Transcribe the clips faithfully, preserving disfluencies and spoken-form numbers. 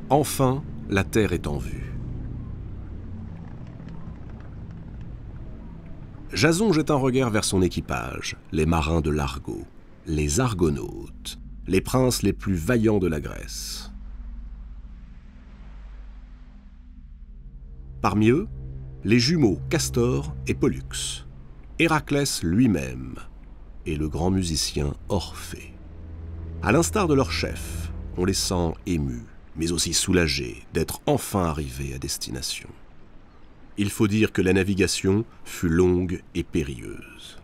Enfin, la terre est en vue. Jason jette un regard vers son équipage, les marins de l'Argo, les Argonautes, les princes les plus vaillants de la Grèce. Parmi eux, les jumeaux Castor et Pollux, Héraclès lui-même et le grand musicien Orphée. À l'instar de leur chef, on les sent émus, mais aussi soulagés d'être enfin arrivés à destination. Il faut dire que la navigation fut longue et périlleuse.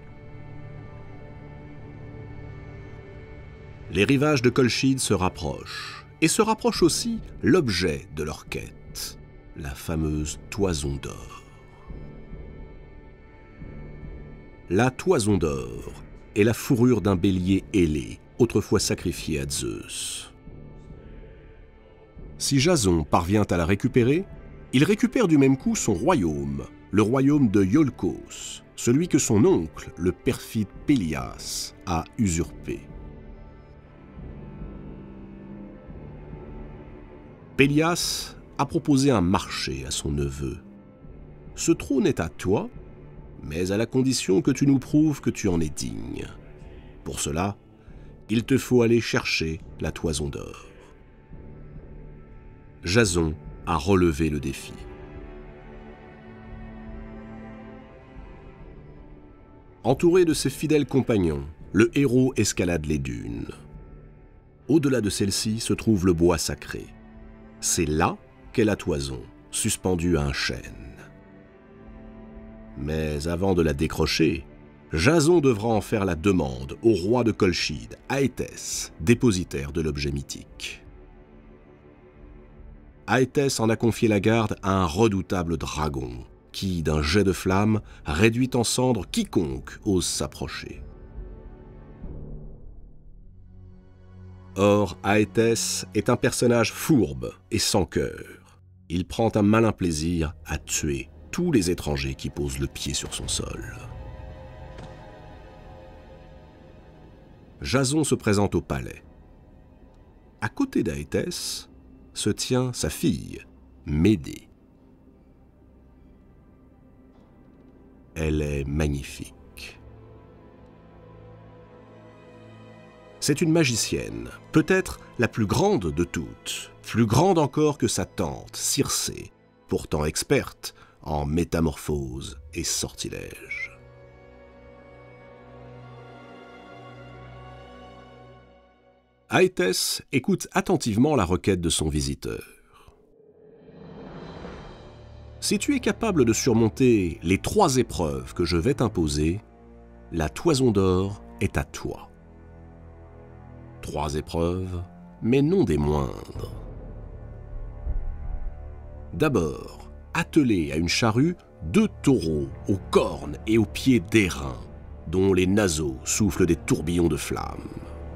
Les rivages de Colchide se rapprochent, et se rapproche aussi l'objet de leur quête, la fameuse Toison d'Or. La Toison d'Or est la fourrure d'un bélier ailé, autrefois sacrifié à Zeus. Si Jason parvient à la récupérer, il récupère du même coup son royaume, le royaume de Iolcos, celui que son oncle, le perfide Pélias, a usurpé. Pélias a proposé un marché à son neveu. Ce trône est à toi, mais à la condition que tu nous prouves que tu en es digne. Pour cela, il te faut aller chercher la Toison d'Or. Jason a relevé le défi. Entouré de ses fidèles compagnons, le héros escalade les dunes. Au-delà de celle-ci se trouve le bois sacré. C'est là qu'est la toison, suspendue à un chêne. Mais avant de la décrocher, Jason devra en faire la demande au roi de Colchide, Aétès, dépositaire de l'objet mythique. Aétès en a confié la garde à un redoutable dragon, qui, d'un jet de flamme, réduit en cendres quiconque ose s'approcher. Or, Aétès est un personnage fourbe et sans cœur. Il prend un malin plaisir à tuer tous les étrangers qui posent le pied sur son sol. Jason se présente au palais. À côté d'Aétès se tient sa fille, Médée. Elle est magnifique. C'est une magicienne, peut-être la plus grande de toutes, plus grande encore que sa tante, Circé, pourtant experte en métamorphose et sortilège. Aétès écoute attentivement la requête de son visiteur. Si tu es capable de surmonter les trois épreuves que je vais t'imposer, la Toison d'Or est à toi. Trois épreuves, mais non des moindres. D'abord, atteler à une charrue deux taureaux aux cornes et aux pieds d'airain, dont les naseaux soufflent des tourbillons de flammes.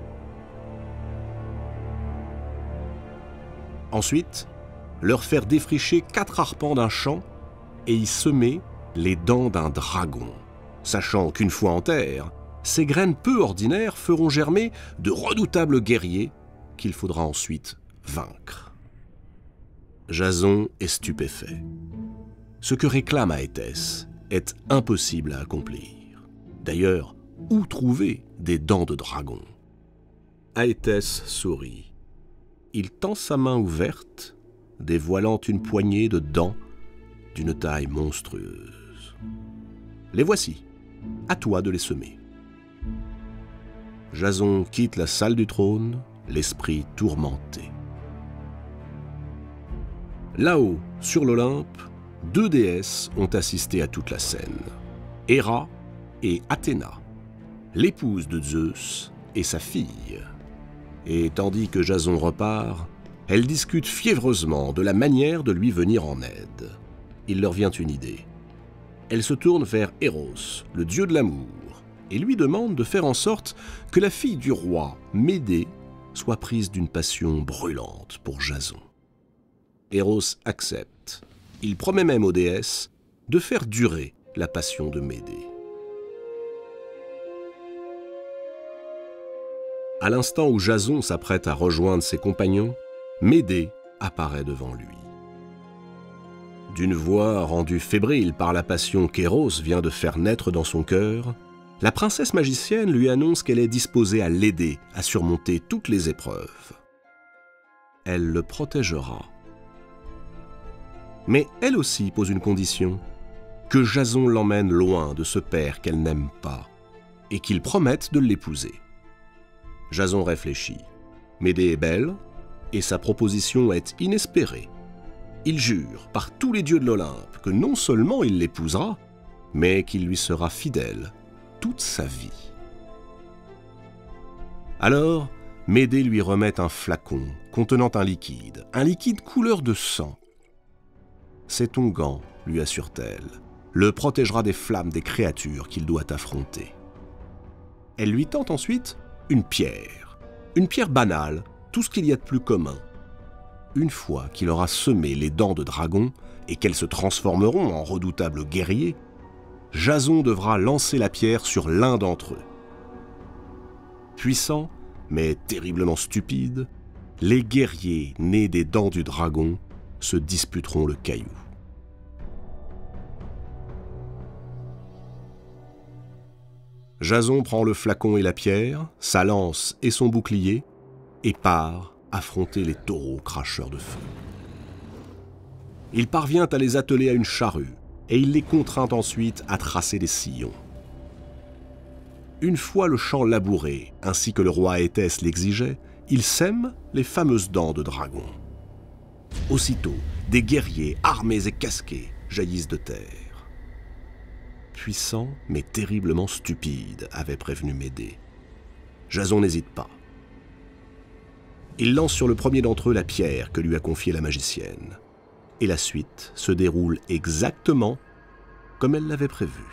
Ensuite, leur faire défricher quatre arpents d'un champ et y semer les dents d'un dragon, sachant qu'une fois en terre, ces graines peu ordinaires feront germer de redoutables guerriers qu'il faudra ensuite vaincre. Jason est stupéfait. Ce que réclame Aétès est impossible à accomplir. D'ailleurs, où trouver des dents de dragon? Aétès sourit. Il tend sa main ouverte, dévoilant une poignée de dents d'une taille monstrueuse. Les voici, à toi de les semer. Jason quitte la salle du trône, l'esprit tourmenté. Là-haut, sur l'Olympe, deux déesses ont assisté à toute la scène. Héra et Athéna, l'épouse de Zeus et sa fille. Et tandis que Jason repart, elles discutent fiévreusement de la manière de lui venir en aide. Il leur vient une idée. Elles se tournent vers Eros, le dieu de l'amour, et lui demandent de faire en sorte que la fille du roi, Médée, soit prise d'une passion brûlante pour Jason. Eros accepte. Il promet même aux déesses de faire durer la passion de Médée. À l'instant où Jason s'apprête à rejoindre ses compagnons, Médée apparaît devant lui. D'une voix rendue fébrile par la passion qu'Éros vient de faire naître dans son cœur, la princesse magicienne lui annonce qu'elle est disposée à l'aider à surmonter toutes les épreuves. Elle le protégera. Mais elle aussi pose une condition, que Jason l'emmène loin de ce père qu'elle n'aime pas, et qu'il promette de l'épouser. Jason réfléchit. Médée est belle, et sa proposition est inespérée. Il jure par tous les dieux de l'Olympe que non seulement il l'épousera, mais qu'il lui sera fidèle toute sa vie. Alors, Médée lui remet un flacon contenant un liquide, un liquide couleur de sang. Cet onguent, lui assure-t-elle, le protégera des flammes des créatures qu'il doit affronter. Elle lui tend ensuite une pierre, une pierre banale, tout ce qu'il y a de plus commun. Une fois qu'il aura semé les dents de dragon et qu'elles se transformeront en redoutables guerriers, Jason devra lancer la pierre sur l'un d'entre eux. Puissants, mais terriblement stupides, les guerriers nés des dents du dragon se disputeront le caillou. Jason prend le flacon et la pierre, sa lance et son bouclier, et part affronter les taureaux cracheurs de feu. Il parvient à les atteler à une charrue, et il les contraint ensuite à tracer des sillons. Une fois le champ labouré, ainsi que le roi Étès l'exigeait, il sème les fameuses dents de dragon. Aussitôt, des guerriers armés et casqués jaillissent de terre. Puissant, mais terriblement stupide, avait prévenu Médée. Jason n'hésite pas. Il lance sur le premier d'entre eux la pierre que lui a confiée la magicienne. Et la suite se déroule exactement comme elle l'avait prévu.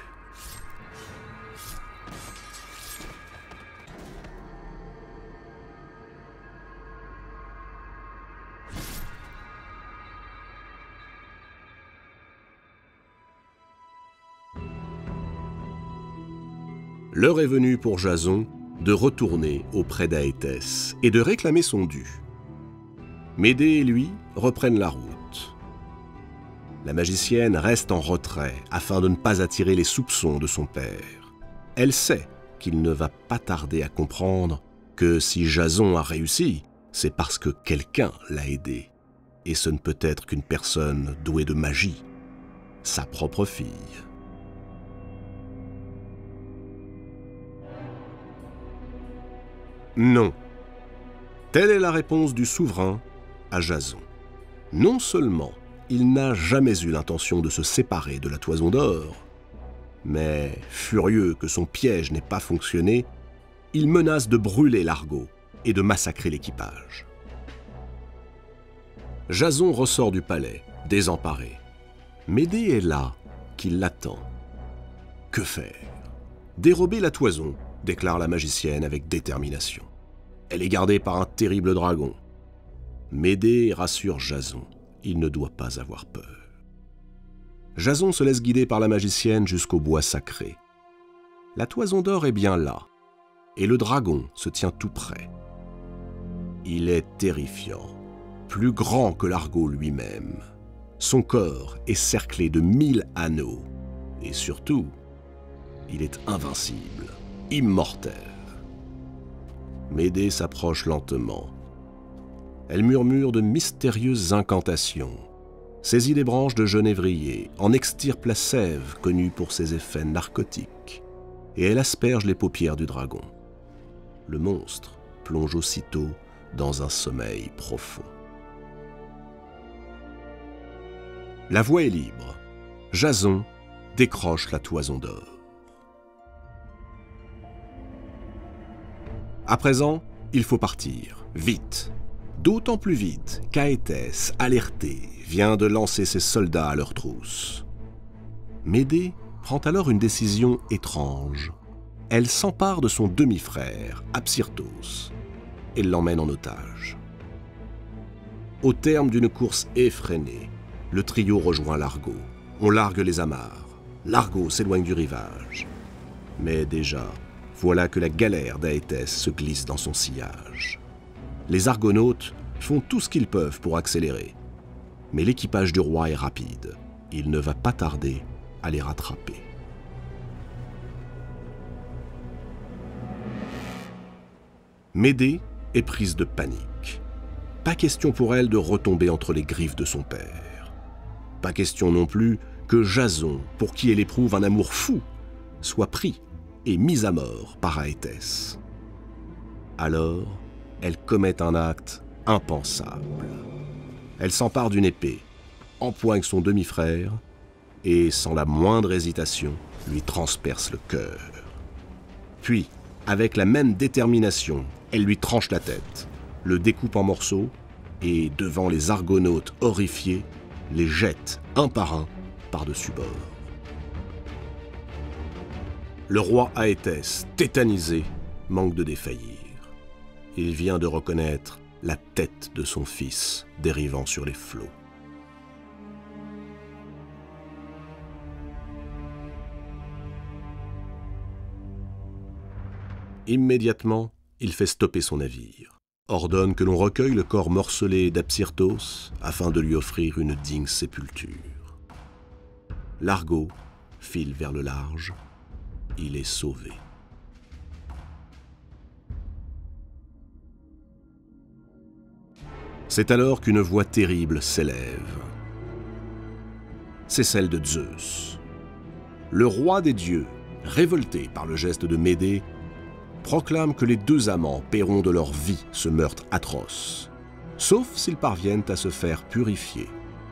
L'heure est venue pour Jason de retourner auprès d'Aétès et de réclamer son dû. Médée et lui reprennent la route. La magicienne reste en retrait afin de ne pas attirer les soupçons de son père. Elle sait qu'il ne va pas tarder à comprendre que si Jason a réussi, c'est parce que quelqu'un l'a aidé. Et ce ne peut être qu'une personne douée de magie, sa propre fille. Non. Telle est la réponse du souverain à Jason. Non seulement il n'a jamais eu l'intention de se séparer de la Toison d'Or, mais, furieux que son piège n'ait pas fonctionné, il menace de brûler l'Argo et de massacrer l'équipage. Jason ressort du palais, désemparé. Médée est là, qui l'attend. Que faire? Dérober la Toison, déclare la magicienne avec détermination. Elle est gardée par un terrible dragon. Médée rassure Jason. Il ne doit pas avoir peur. Jason se laisse guider par la magicienne jusqu'au bois sacré. La Toison d'Or est bien là, et le dragon se tient tout près. Il est terrifiant, plus grand que l'Argo lui-même. Son corps est cerclé de mille anneaux, et surtout, il est invincible, immortel. Médée s'approche lentement. Elle murmure de mystérieuses incantations, saisit des branches de genévrier, en extirpe la sève connue pour ses effets narcotiques, et elle asperge les paupières du dragon. Le monstre plonge aussitôt dans un sommeil profond. La voie est libre. Jason décroche la Toison d'Or. À présent, il faut partir, vite. D'autant plus vite qu'Aétès, alerté, vient de lancer ses soldats à leur trousse. Médée prend alors une décision étrange. Elle s'empare de son demi-frère, Absyrtos, et l'emmène en otage. Au terme d'une course effrénée, le trio rejoint l'Argo. On largue les amarres. L'Argo s'éloigne du rivage. Mais déjà, voilà que la galère d'Aétès se glisse dans son sillage. Les argonautes font tout ce qu'ils peuvent pour accélérer. Mais l'équipage du roi est rapide. Il ne va pas tarder à les rattraper. Médée est prise de panique. Pas question pour elle de retomber entre les griffes de son père. Pas question non plus que Jason, pour qui elle éprouve un amour fou, soit pris et mis à mort par Aétès. Alors, elle commet un acte impensable. Elle s'empare d'une épée, empoigne son demi-frère et, sans la moindre hésitation, lui transperce le cœur. Puis, avec la même détermination, elle lui tranche la tête, le découpe en morceaux et, devant les argonautes horrifiés, les jette un par un par-dessus bord. Le roi Aétès, tétanisé, manque de défaillir. Il vient de reconnaître la tête de son fils dérivant sur les flots. Immédiatement, il fait stopper son navire, ordonne que l'on recueille le corps morcelé d'Apsyrtos afin de lui offrir une digne sépulture. L'Argo file vers le large. Il est sauvé. C'est alors qu'une voix terrible s'élève. C'est celle de Zeus. Le roi des dieux, révolté par le geste de Médée, proclame que les deux amants paieront de leur vie ce meurtre atroce, sauf s'ils parviennent à se faire purifier.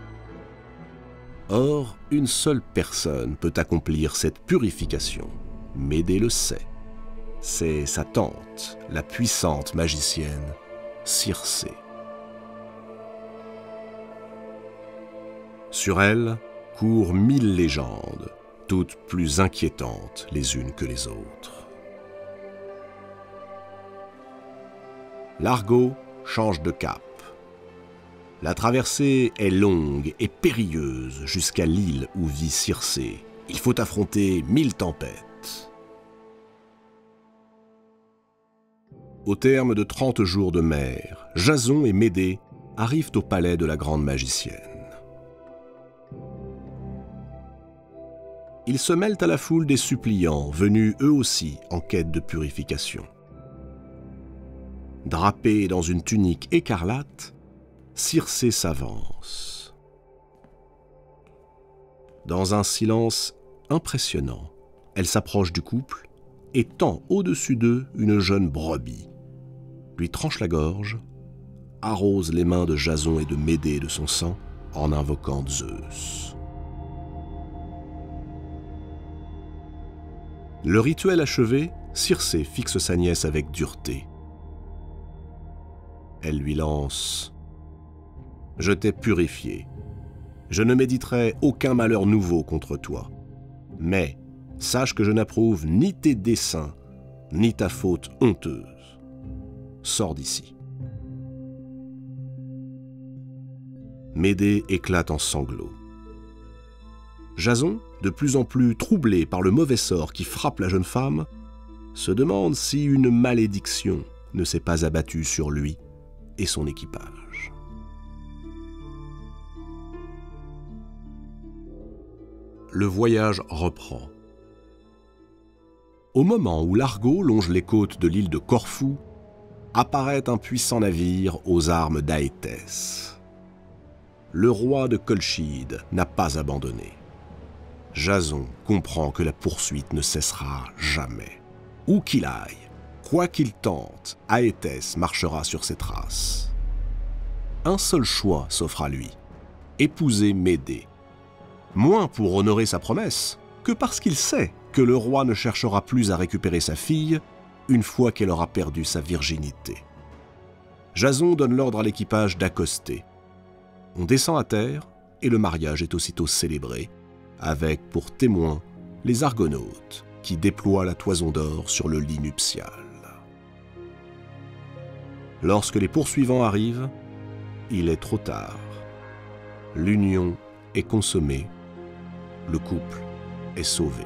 Or, une seule personne peut accomplir cette purification. Médée le sait. C'est sa tante, la puissante magicienne Circé. Sur elle courent mille légendes, toutes plus inquiétantes les unes que les autres. L'Argo change de cap. La traversée est longue et périlleuse jusqu'à l'île où vit Circé. Il faut affronter mille tempêtes. Au terme de trente jours de mer, Jason et Médée arrivent au palais de la grande magicienne. Ils se mêlent à la foule des suppliants, venus eux aussi en quête de purification. Drapée dans une tunique écarlate, Circé s'avance. Dans un silence impressionnant, elle s'approche du couple et tend au-dessus d'eux une jeune brebis, lui tranche la gorge, arrose les mains de Jason et de Médée de son sang en invoquant Zeus. Le rituel achevé, Circé fixe sa nièce avec dureté. Elle lui lance « Je t'ai purifié. Je ne méditerai aucun malheur nouveau contre toi. Mais sache que je n'approuve ni tes desseins, ni ta faute honteuse. Sors d'ici. » Médée éclate en sanglots. Jason, de plus en plus troublé par le mauvais sort qui frappe la jeune femme, se demande si une malédiction ne s'est pas abattue sur lui et son équipage. Le voyage reprend. Au moment où l'Argo longe les côtes de l'île de Corfou, apparaît un puissant navire aux armes d'Aétès. Le roi de Colchide n'a pas abandonné. Jason comprend que la poursuite ne cessera jamais. Où qu'il aille, quoi qu'il tente, Aétès marchera sur ses traces. Un seul choix s'offre à lui, épouser Médée. Moins pour honorer sa promesse que parce qu'il sait que le roi ne cherchera plus à récupérer sa fille une fois qu'elle aura perdu sa virginité. Jason donne l'ordre à l'équipage d'accoster. On descend à terre et le mariage est aussitôt célébré, avec pour témoins les argonautes qui déploient la toison d'or sur le lit nuptial. Lorsque les poursuivants arrivent, il est trop tard. L'union est consommée, le couple est sauvé.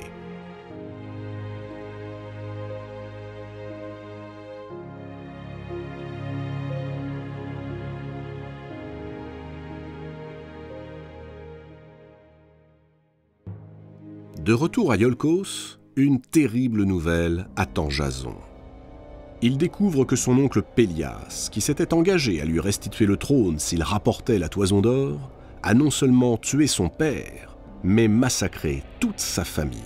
De retour à Iolcos, une terrible nouvelle attend Jason. Il découvre que son oncle Pélias, qui s'était engagé à lui restituer le trône s'il rapportait la toison d'or, a non seulement tué son père, mais massacré toute sa famille.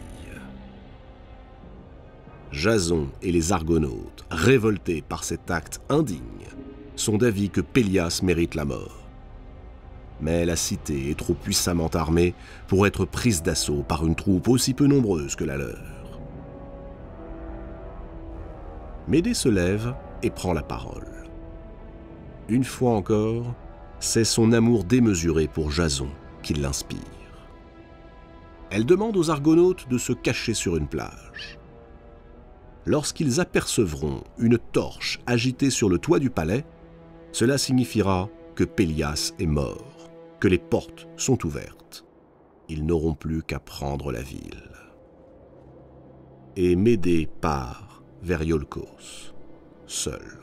Jason et les Argonautes, révoltés par cet acte indigne, sont d'avis que Pélias mérite la mort. Mais la cité est trop puissamment armée pour être prise d'assaut par une troupe aussi peu nombreuse que la leur. Médée se lève et prend la parole. Une fois encore, c'est son amour démesuré pour Jason qui l'inspire. Elle demande aux Argonautes de se cacher sur une plage. Lorsqu'ils apercevront une torche agitée sur le toit du palais, cela signifiera que Pélias est mort, que les portes sont ouvertes. Ils n'auront plus qu'à prendre la ville. Et Médée part vers Iolcos, seule.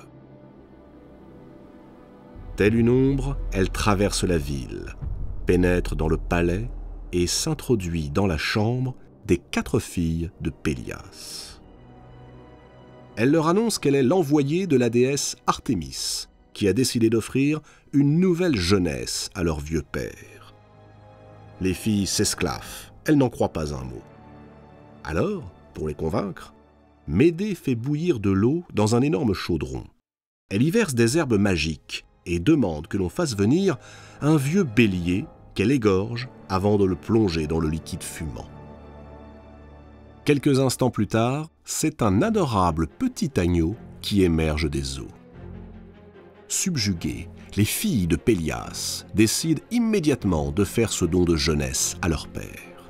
Telle une ombre, elle traverse la ville, pénètre dans le palais et s'introduit dans la chambre des quatre filles de Pélias. Elle leur annonce qu'elle est l'envoyée de la déesse Artémis, qui a décidé d'offrir une nouvelle jeunesse à leur vieux père. Les filles s'esclaffent, elles n'en croient pas un mot. Alors, pour les convaincre, Médée fait bouillir de l'eau dans un énorme chaudron. Elle y verse des herbes magiques et demande que l'on fasse venir un vieux bélier qu'elle égorge avant de le plonger dans le liquide fumant. Quelques instants plus tard, c'est un adorable petit agneau qui émerge des eaux. Subjuguées, les filles de Pélias décident immédiatement de faire ce don de jeunesse à leur père.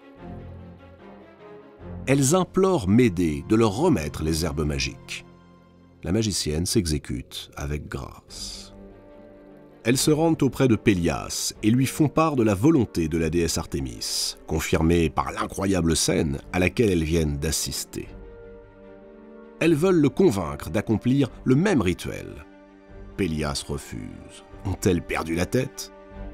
Elles implorent Médée de leur remettre les herbes magiques. La magicienne s'exécute avec grâce. Elles se rendent auprès de Pélias et lui font part de la volonté de la déesse Artémis, confirmée par l'incroyable scène à laquelle elles viennent d'assister. Elles veulent le convaincre d'accomplir le même rituel. Pélias refuse. Ont-elles perdu la tête?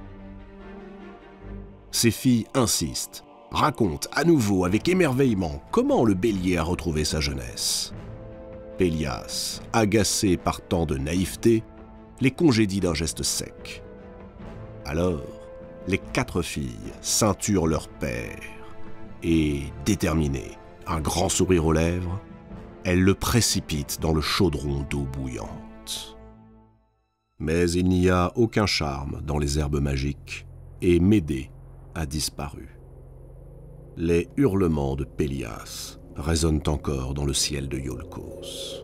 Ses filles insistent, racontent à nouveau avec émerveillement comment le bélier a retrouvé sa jeunesse. Pélias, agacé par tant de naïveté, les congédie d'un geste sec. Alors, les quatre filles ceinturent leur père et, déterminées, un grand sourire aux lèvres, elles le précipitent dans le chaudron d'eau bouillante. Mais il n'y a aucun charme dans les herbes magiques et Médée a disparu. Les hurlements de Pélias résonnent encore dans le ciel de Iolcos.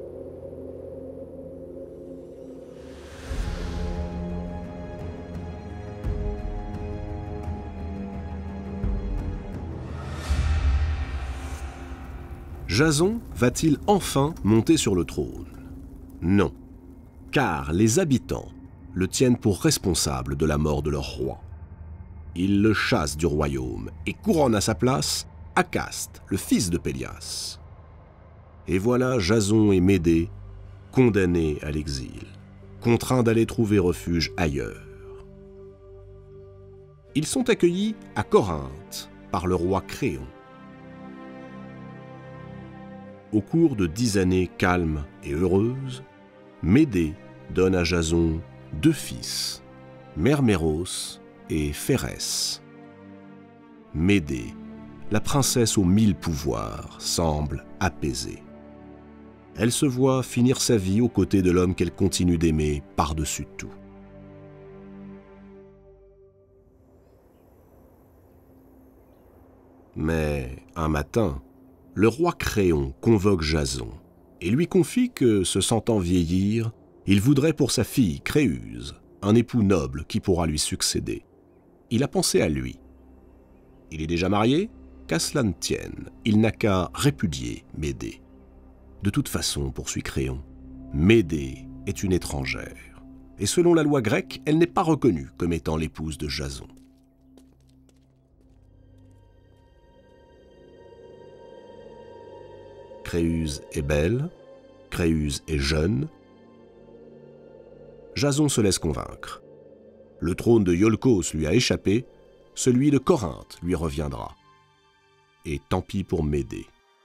Jason va-t-il enfin monter sur le trône? Non, car les habitants le tiennent pour responsable de la mort de leur roi. Ils le chassent du royaume et couronnent à sa place Acaste, le fils de Pélias. Et voilà Jason et Médée condamnés à l'exil, contraints d'aller trouver refuge ailleurs. Ils sont accueillis à Corinthe par le roi Créon. Au cours de dix années calmes et heureuses, Médée donne à Jason deux fils, Merméros et Phérès. Médée, la princesse aux mille pouvoirs, semble apaisée. Elle se voit finir sa vie aux côtés de l'homme qu'elle continue d'aimer par-dessus tout. Mais un matin, le roi Créon convoque Jason et lui confie que, se sentant vieillir, il voudrait pour sa fille Créuse un époux noble qui pourra lui succéder. Il a pensé à lui. Il est déjà marié? Qu'à cela ne tienne, il n'a qu'à répudier Médée. De toute façon, poursuit Créon, Médée est une étrangère, et selon la loi grecque, elle n'est pas reconnue comme étant l'épouse de Jason. Créuse est belle, Créuse est jeune. Jason se laisse convaincre. Le trône de Iolcos lui a échappé, celui de Corinthe lui reviendra. et tant pis pour Médée.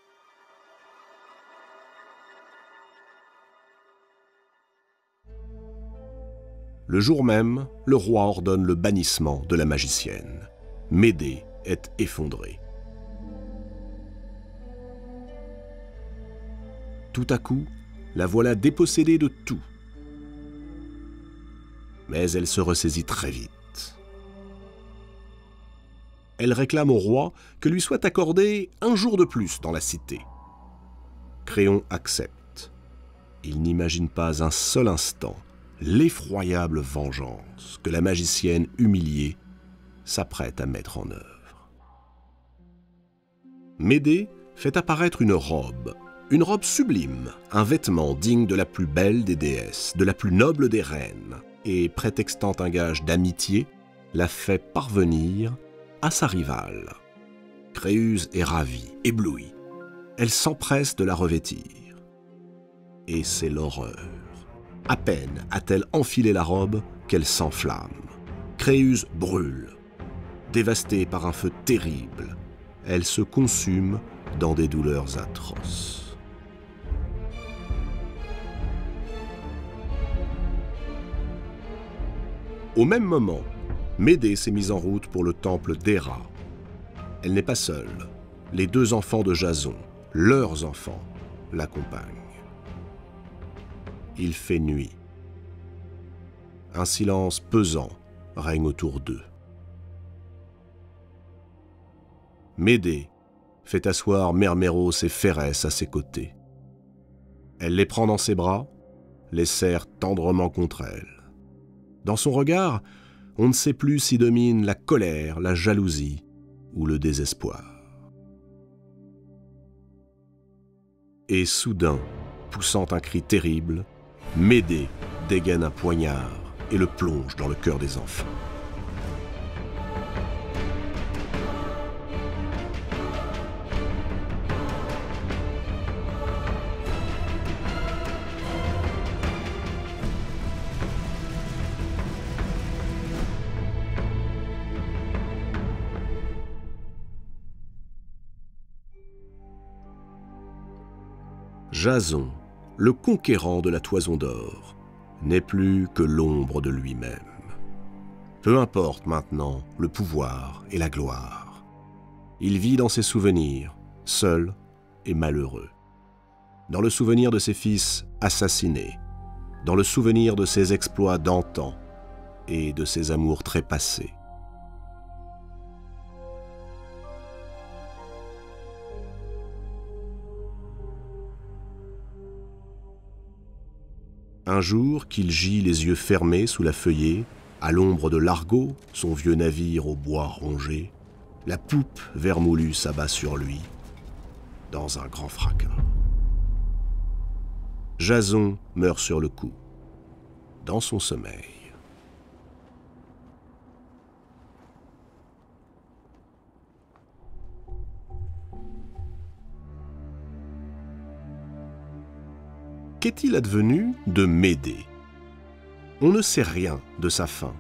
Le jour même, le roi ordonne le bannissement de la magicienne. Médée est effondrée. Tout à coup, la voilà dépossédée de tout. Mais elle se ressaisit très vite. Elle réclame au roi que lui soit accordé un jour de plus dans la cité. Créon accepte. Il n'imagine pas un seul instant l'effroyable vengeance que la magicienne humiliée s'apprête à mettre en œuvre. Médée fait apparaître une robe, une robe sublime, un vêtement digne de la plus belle des déesses, de la plus noble des reines, et prétextant un gage d'amitié, la fait parvenir à sa rivale. Créuse est ravie, éblouie. Elle s'empresse de la revêtir. Et c'est l'horreur. À peine a-t-elle enfilé la robe qu'elle s'enflamme. Créuse brûle. Dévastée par un feu terrible, elle se consume dans des douleurs atroces. Au même moment, Médée s'est mise en route pour le temple d'Héra. Elle n'est pas seule. Les deux enfants de Jason, leurs enfants, l'accompagnent. Il fait nuit. Un silence pesant règne autour d'eux. Médée fait asseoir Merméros et Phérès à ses côtés. Elle les prend dans ses bras, les serre tendrement contre elle. Dans son regard, on ne sait plus si domine la colère, la jalousie ou le désespoir. Et soudain, poussant un cri terrible, Médée dégaine un poignard et le plonge dans le cœur des enfants. Jason, le conquérant de la Toison d'Or, n'est plus que l'ombre de lui-même. Peu importe maintenant le pouvoir et la gloire. Il vit dans ses souvenirs, seul et malheureux. Dans le souvenir de ses fils assassinés, dans le souvenir de ses exploits d'antan et de ses amours trépassés. Un jour qu'il gît les yeux fermés sous la feuillée, à l'ombre de l'Argo, son vieux navire au bois rongé, la poupe vermoulue s'abat sur lui, dans un grand fracas. Jason meurt sur le coup, dans son sommeil. Qu'est-il advenu de Médée? On ne sait rien de sa fin.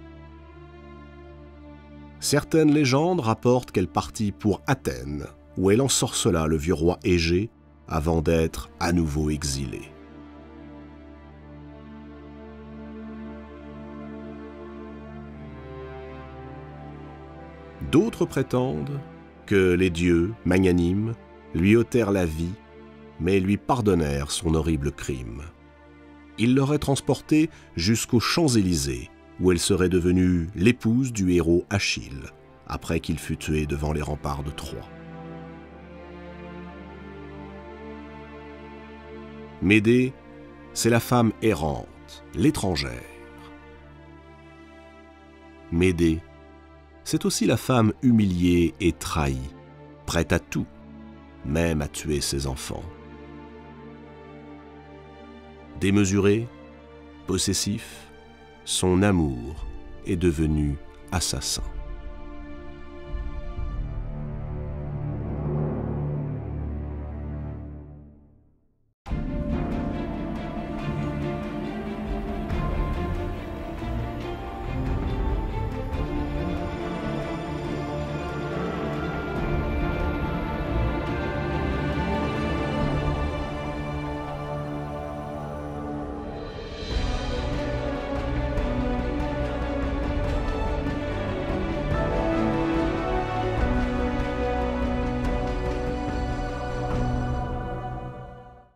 Certaines légendes rapportent qu'elle partit pour Athènes, où elle ensorcela le vieux roi Égée avant d'être à nouveau exilée. D'autres prétendent que les dieux, magnanimes, lui ôtèrent la vie, mais lui pardonnèrent son horrible crime. Ils l'auraient transportée jusqu'aux Champs-Élysées, où elle serait devenue l'épouse du héros Achille, après qu'il fut tué devant les remparts de Troie. Médée, c'est la femme errante, l'étrangère. Médée, c'est aussi la femme humiliée et trahie, prête à tout, même à tuer ses enfants. Démesuré, possessif, son amour est devenu assassin.